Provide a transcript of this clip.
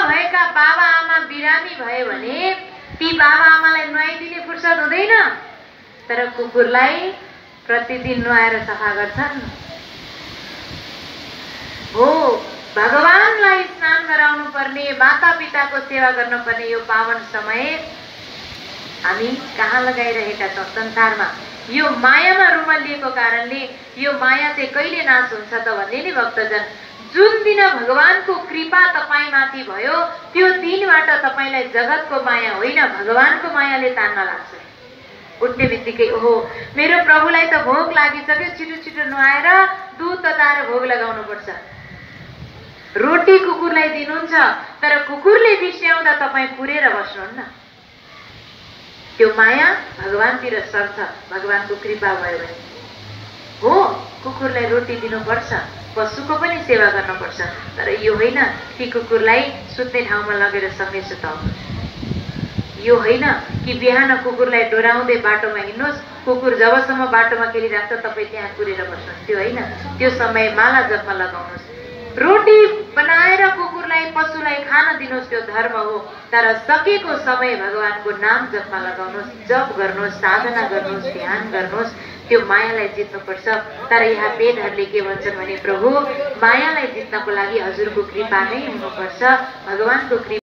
भएका बाबा आमा बिरामी भए भने ती बाबा आमालाई नुहाइदिने फुर्सद हुँदैन, तर कुकुरलाई प्रतिदिन नुहाएर सफा गर्छन्। हो, भगवानलाई स्नान गराउनु पर्ने, माता पिताको सेवा गर्न पर्ने यो पावन समय हामी कहाँ लगाइरहेका छौँ संसारमा? यो मायामा रुमलिएको कारणले यो माया चाहिँ कहिले नाश हुन्छ त भन्ने नि भक्तजन। जुन दिन भगवानको कृपा तपाईमाथि भयो त्यो दिनबाट तपाईलाई जगतको माया होइन भगवानको मायाले तान्न लाग्छ। उठ्ने बित्तिकै ओहो मेरो प्रभुलाई त भोग लागिसक्यो, छिटो छिटो नुहाएर दुध तताएर भोग लगाउनु पर्छ। रोटी कुकुरलाई दिनुहुन्छ, तर कुकुरले बिस्याउँदा तपाईँ पुरेर बस्नुहुन्न। त्यो माया भगवानतिर सर्छ, भगवानको कृपा भयो भने। हो, कुकुरलाई रोटी दिनुपर्छ, पशुको पनि सेवा गर्नुपर्छ, तर यो होइन ती कुकुरलाई सुत्ने ठाउँमा लगेर सँगै सुताउनु। यो होइन कि बिहान कुकुरलाई डोराउँदै बाटोमा हिँड्नुहोस्, कुकुर जबसम्म बाटोमा खेलिराख्छ तपाईँ त्यहाँ कुरेर बस्नुहोस्, त्यो होइन। त्यो समय माला जपमा लगाउनुहोस्। रोटी बनाएर कुकुरलाई पशुलाई खान दिनुहोस्, त्यो धर्म हो, तर सकेको समय भगवानको नाम जपमा लगाउनुहोस्, जप गर्नुहोस्, साधना गर्नुहोस्, ध्यान गर्नुहोस्, त्यो मायालाई जित्नुपर्छ। तर यहाँ वेदहरूले के भन्छन् भने प्रभु मायालाई जित्नको लागि हजुरको कृपा नै हुनुपर्छ, भगवानको कृपा